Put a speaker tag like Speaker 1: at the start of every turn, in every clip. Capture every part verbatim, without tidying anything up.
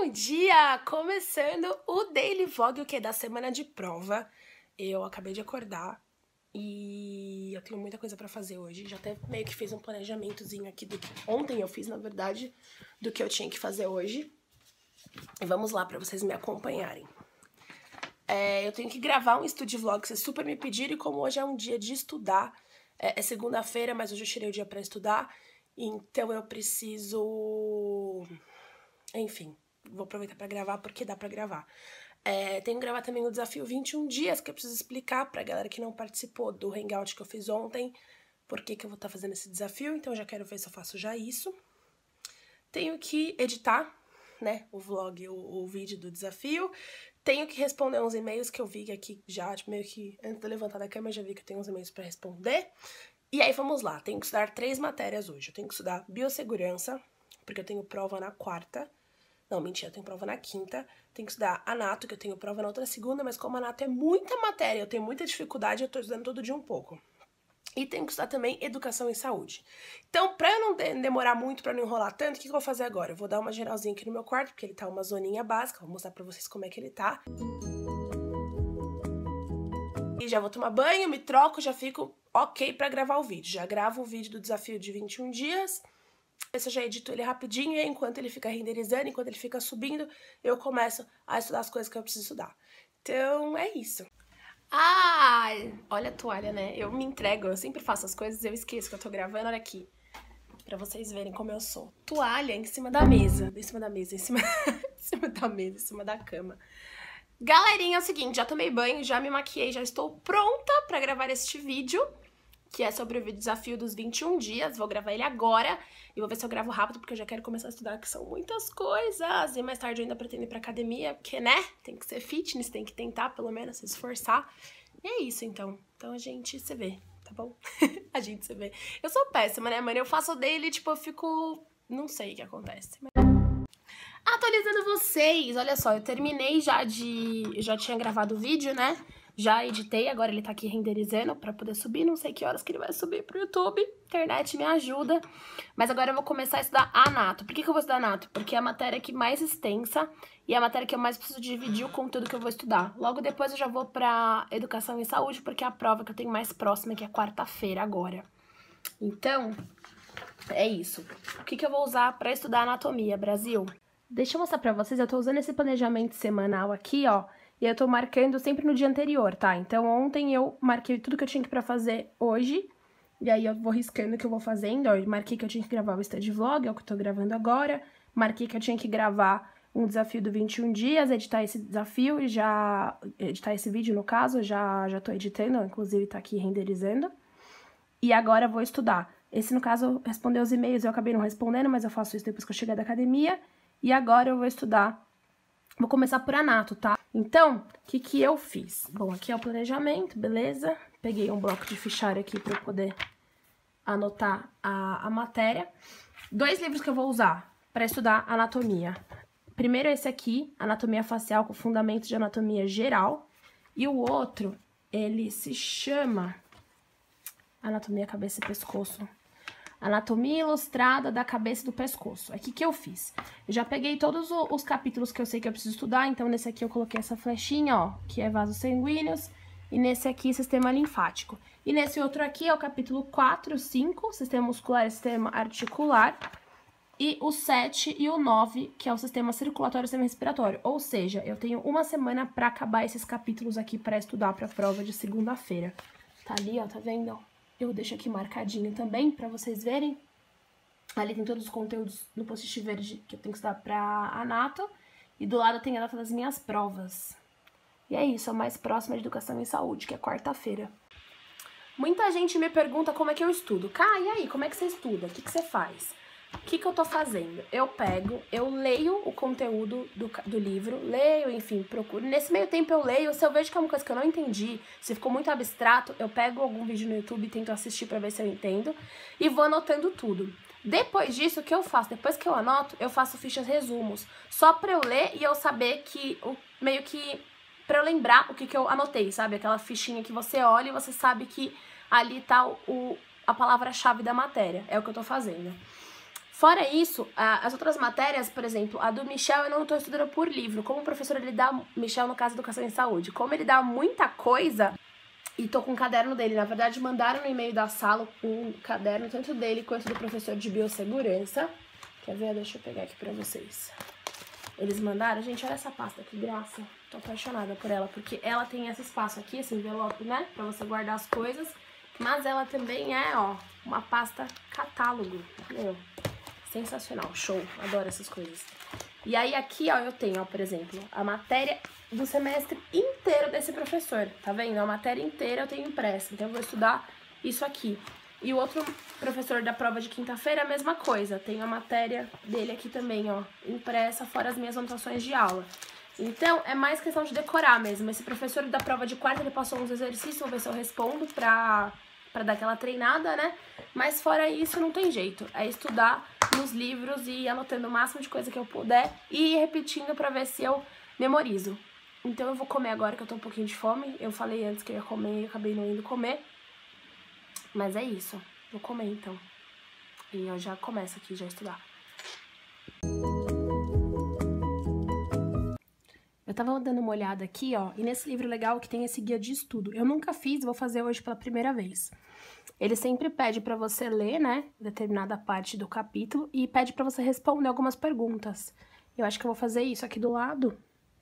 Speaker 1: Bom dia! Começando o Daily Vlog, o que? Da semana de prova. Eu acabei de acordar e eu tenho muita coisa pra fazer hoje. Já até meio que fiz um planejamentozinho aqui do que ontem eu fiz, na verdade, do que eu tinha que fazer hoje. E vamos lá pra vocês me acompanharem. É, eu tenho que gravar um estúdio vlog que vocês super me pediram, e como hoje é um dia de estudar, é, é segunda-feira, mas hoje eu tirei o dia pra estudar, então eu preciso... Enfim, vou aproveitar pra gravar porque dá pra gravar. É, tenho que gravar também o desafio vinte e um dias, que eu preciso explicar pra galera que não participou do hangout que eu fiz ontem, por que que eu vou estar fazendo esse desafio, então eu já quero ver se eu faço já isso. Tenho que editar, né, o vlog, o, o vídeo do desafio. Tenho que responder uns e-mails que eu vi aqui já, tipo, meio que antes de eu levantar da cama, eu já vi que eu tenho uns e-mails pra responder. E aí, vamos lá, tenho que estudar três matérias hoje. Eu tenho que estudar biossegurança, porque eu tenho prova na quarta. Não, mentira, eu tenho prova na quinta. Tenho que estudar anato, que eu tenho prova na outra segunda, mas como anato é muita matéria, eu tenho muita dificuldade, eu tô estudando todo dia um pouco. E tenho que estudar também educação e saúde. Então, pra eu não de demorar muito, pra não enrolar tanto, o que, que eu vou fazer agora? Eu vou dar uma geralzinha aqui no meu quarto, porque ele tá uma zoninha básica. Vou mostrar pra vocês como é que ele tá. E já vou tomar banho, me troco, já fico ok pra gravar o vídeo. Já gravo o vídeo do desafio de vinte e um dias. Esse eu já edito ele rapidinho, e aí, enquanto ele fica renderizando, enquanto ele fica subindo, eu começo a estudar as coisas que eu preciso estudar. Então, é isso. Ah, olha a toalha, né? Eu me entrego, eu sempre faço as coisas, eu esqueço que eu tô gravando, olha aqui. Pra vocês verem como eu sou. Toalha em cima da mesa, em cima da mesa, em cima, em cima da mesa, em cima da cama. Galerinha, é o seguinte, já tomei banho, já me maquiei, já estou pronta pra gravar este vídeo, que é sobre o desafio dos vinte e um dias. Vou gravar ele agora e vou ver se eu gravo rápido, porque eu já quero começar a estudar, que são muitas coisas. E mais tarde eu ainda pretendo ir pra academia, porque, né, tem que ser fitness, tem que tentar, pelo menos, se esforçar. E é isso, então. Então a gente se vê, tá bom? A gente se vê. Eu sou péssima, né, mano? Eu faço dele, tipo, eu fico... Não sei o que acontece. Atualizando vocês, olha só, eu terminei já de... Eu já tinha gravado o vídeo, né? Já editei, agora ele tá aqui renderizando pra poder subir, não sei que horas que ele vai subir pro YouTube, internet me ajuda. Mas agora eu vou começar a estudar anato. Por que que eu vou estudar anato? Porque é a matéria que mais extensa e é a matéria que eu mais preciso dividir o conteúdo que eu vou estudar. Logo depois eu já vou pra educação e saúde, porque é a prova que eu tenho mais próxima, que é quarta-feira agora. Então, é isso. O que que eu vou usar pra estudar anatomia, Brasil? Deixa eu mostrar pra vocês, eu tô usando esse planejamento semanal aqui, ó. E eu tô marcando sempre no dia anterior, tá? Então, ontem eu marquei tudo que eu tinha pra fazer hoje. E aí, eu vou riscando o que eu vou fazendo. Ó, eu marquei que eu tinha que gravar o study vlog, é o que eu tô gravando agora. Marquei que eu tinha que gravar um desafio do vinte e um dias, editar esse desafio e já... Editar esse vídeo, no caso, já, já tô editando, inclusive tá aqui renderizando. E agora eu vou estudar. Esse, no caso, responder os e-mails, eu acabei não respondendo, mas eu faço isso depois que eu chegar da academia. E agora eu vou estudar... Vou começar por anato, tá? Então, o que que eu fiz? Bom, aqui é o planejamento, beleza? Peguei um bloco de fichário aqui pra eu poder anotar a, a matéria. Dois livros que eu vou usar pra estudar anatomia. Primeiro esse aqui, Anatomia Facial com Fundamentos de Anatomia Geral. E o outro, ele se chama Anatomia Cabeça e Pescoço. Anatomia Ilustrada da Cabeça e do Pescoço. Aqui que eu fiz. Eu já peguei todos os capítulos que eu sei que eu preciso estudar, então nesse aqui eu coloquei essa flechinha, ó, que é vasos sanguíneos, e nesse aqui, sistema linfático. E nesse outro aqui é o capítulo quatro, cinco, sistema muscular e sistema articular, e o sete e o nove, que é o sistema circulatório e sistema respiratório. Ou seja, eu tenho uma semana pra acabar esses capítulos aqui pra estudar pra prova de segunda-feira. Tá ali, ó, tá vendo? Eu deixo aqui marcadinho também, pra vocês verem. Ali tem todos os conteúdos no post-it verde que eu tenho que estudar pra anato. E do lado tem a data das minhas provas. E é isso, a mais próxima de educação e saúde, que é quarta-feira. Muita gente me pergunta como é que eu estudo. Cá, e aí, como é que você estuda? O que que você faz? O que que eu tô fazendo? Eu pego, eu leio o conteúdo do, do livro, leio, enfim, procuro. Nesse meio tempo eu leio, se eu vejo que é uma coisa que eu não entendi, se ficou muito abstrato, eu pego algum vídeo no YouTube e tento assistir pra ver se eu entendo, e vou anotando tudo. Depois disso, o que eu faço? Depois que eu anoto, eu faço fichas resumos, só pra eu ler e eu saber que, o, meio que, pra eu lembrar o que que eu anotei, sabe? Aquela fichinha que você olha e você sabe que ali tá o, a palavra-chave da matéria, é o que eu tô fazendo. Fora isso, as outras matérias, por exemplo, a do Michel eu não tô estudando por livro. Como o professor, ele dá, Michel no caso Educação em Saúde, como ele dá muita coisa, e tô com o caderno dele. Na verdade, mandaram no e-mail da sala um caderno, tanto dele quanto do professor de biossegurança. Quer ver? Deixa eu pegar aqui pra vocês. Eles mandaram, gente, olha essa pasta, que graça. Tô apaixonada por ela, porque ela tem esse espaço aqui, esse envelope, né, pra você guardar as coisas. Mas ela também é, ó, uma pasta catálogo, meu. Sensacional, show, adoro essas coisas. E aí aqui, ó, eu tenho, ó, por exemplo, a matéria do semestre inteiro desse professor, tá vendo? A matéria inteira eu tenho impressa, então eu vou estudar isso aqui. E o outro professor da prova de quinta-feira, a mesma coisa, tem a matéria dele aqui também, ó, impressa, fora as minhas anotações de aula. Então, é mais questão de decorar mesmo. Esse professor da prova de quarta, ele passou uns exercícios, vou ver se eu respondo pra... pra dar aquela treinada, né? Mas fora isso, não tem jeito. É estudar nos livros e ir anotando o máximo de coisa que eu puder e ir repetindo pra ver se eu memorizo. Então eu vou comer agora, que eu tô um pouquinho de fome. Eu falei antes que eu ia comer e acabei não indo comer. Mas é isso. Vou comer, então. E eu já começo aqui, já a estudar. Eu tava dando uma olhada aqui, ó, e nesse livro legal que tem esse guia de estudo. Eu nunca fiz, vou fazer hoje pela primeira vez. Ele sempre pede pra você ler, né, determinada parte do capítulo e pede pra você responder algumas perguntas. Eu acho que eu vou fazer isso aqui do lado,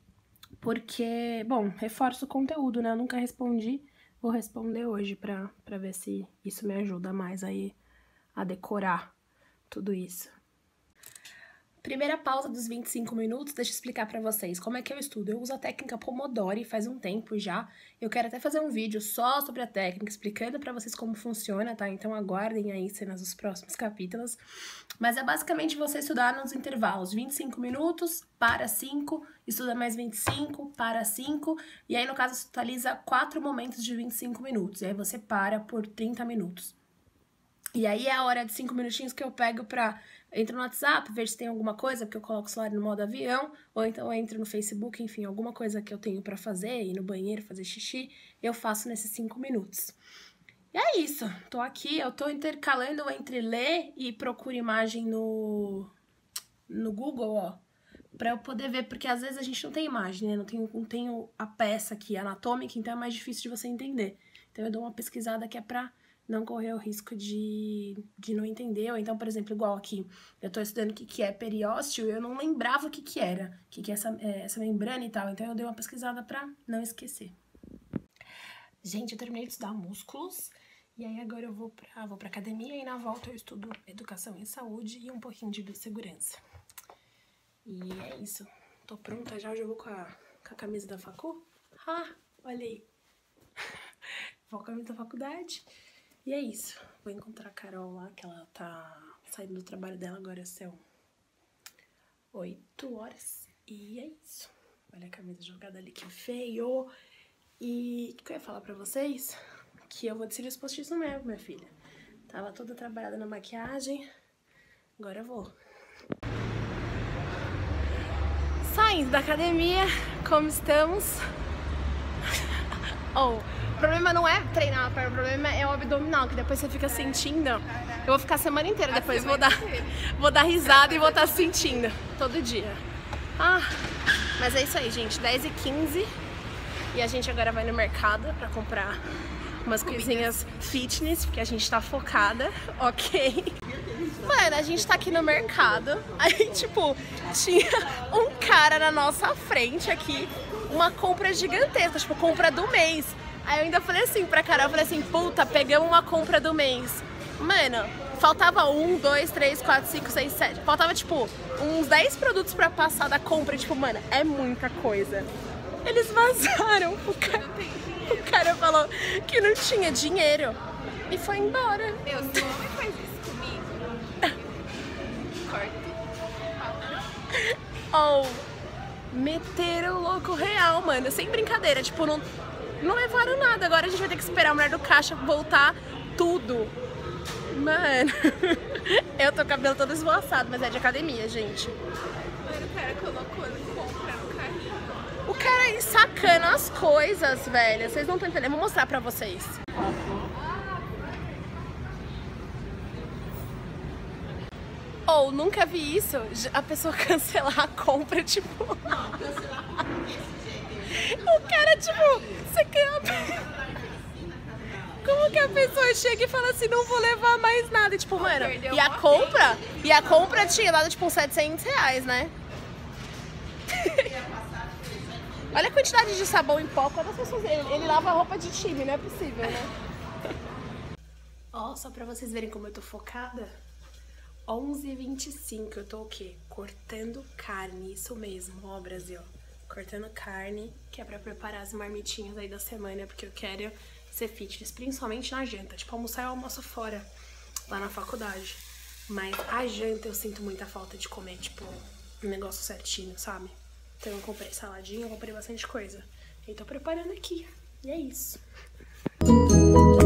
Speaker 1: porque, bom, reforça o conteúdo, né, eu nunca respondi, vou responder hoje pra, pra ver se isso me ajuda mais aí a decorar tudo isso. Primeira pausa dos vinte e cinco minutos, deixa eu explicar pra vocês como é que eu estudo. Eu uso a técnica Pomodoro faz um tempo já. Eu quero até fazer um vídeo só sobre a técnica, explicando pra vocês como funciona, tá? Então aguardem aí cenas dos próximos capítulos. Mas é basicamente você estudar nos intervalos, vinte e cinco minutos, para cinco, estuda mais vinte e cinco, para cinco, e aí no caso você totaliza quatro momentos de vinte e cinco minutos, e aí você para por trinta minutos. E aí é a hora de cinco minutinhos que eu pego pra... Entro no WhatsApp, vejo se tem alguma coisa, porque eu coloco o celular no modo avião, ou então eu entro no Facebook, enfim, alguma coisa que eu tenho pra fazer, ir no banheiro, fazer xixi, eu faço nesses cinco minutos. E é isso, tô aqui, eu tô intercalando entre ler e procuro imagem no, no Google, ó, pra eu poder ver, porque às vezes a gente não tem imagem, né, não tenho, não tenho a peça aqui anatômica, então é mais difícil de você entender. Então eu dou uma pesquisada que é pra... não correr o risco de, de não entender. Ou então, por exemplo, igual aqui, eu tô estudando o que, que é periósteo, eu não lembrava o que, que era, o que, que é essa, é, essa membrana e tal. Então, eu dei uma pesquisada pra não esquecer. Gente, eu terminei de estudar músculos, e aí agora eu vou pra, vou pra academia, e na volta eu estudo educação em saúde e um pouquinho de biossegurança. E é isso. Tô pronta já, hoje eu vou com a, com a camisa da facu. Ah, olha aí. Vou com a camisa da faculdade. E é isso, vou encontrar a Carol lá, que ela tá saindo do trabalho dela, agora são oito horas, e é isso. Olha a camisa jogada ali, que feio. E o que eu ia falar pra vocês? Que eu vou decidir os postiços mesmo, minha filha. Tava toda trabalhada na maquiagem, agora eu vou. Saindo da academia, como estamos? Oh, o problema não é treinar a perna, o problema é o abdominal, que depois você fica sentindo. Eu vou ficar a semana inteira, depois vou dar, vou dar risada e vou estar sentindo todo dia. Ah, mas é isso aí, gente, dez e quinze e a gente agora vai no mercado pra comprar umas coisinhas fitness, porque a gente tá focada, ok? Mano, a gente tá aqui no mercado, aí tipo, tinha um cara na nossa frente aqui, uma compra gigantesca, tipo, compra do mês. Aí eu ainda falei assim pra Carol, eu falei assim, puta, pegamos uma compra do mês. Mano, faltava um, dois, três, quatro, cinco, seis, sete. Faltava, tipo, uns dez produtos pra passar da compra. E, tipo, mano, é muita coisa. Eles vazaram. O cara, o cara falou que não tinha dinheiro. E foi embora.
Speaker 2: Meu, se o homem faz isso comigo, corta.
Speaker 1: Oh, meteram o louco real, mano. Sem brincadeira, tipo, não... Não levaram nada, agora a gente vai ter que esperar a mulher do caixa voltar tudo. Mano, eu tô com o cabelo todo esvoaçado, mas é de academia, gente.
Speaker 2: Mano, o cara colocou no compra no carrinho.
Speaker 1: O cara aí sacando as coisas, velho. Vocês não estão entendendo, vou mostrar pra vocês. Ou, nunca vi isso, a pessoa cancelar a compra, tipo...
Speaker 2: Não, cancelar a compra desse jeito.
Speaker 1: O cara, tipo, você quer... Como que a pessoa chega e fala assim, não vou levar mais nada? E, tipo, mano, e a compra? E a compra tinha dado, tipo, uns setecentos reais, né? Olha a quantidade de sabão em pó. Quantas pessoas... Ele, ele lava roupa de time, não é possível, né? Ó, só pra vocês verem como eu tô focada. onze e vinte e cinco, eu tô o quê? Cortando carne, isso mesmo, ó, Brasil. Cortando carne, que é pra preparar as marmitinhas aí da semana, porque eu quero ser fitness, principalmente na janta. Tipo, almoçar eu almoço fora, lá na faculdade. Mas a janta eu sinto muita falta de comer, tipo, um negócio certinho, sabe? Então eu comprei saladinha, eu comprei bastante coisa. E tô preparando aqui, e é isso.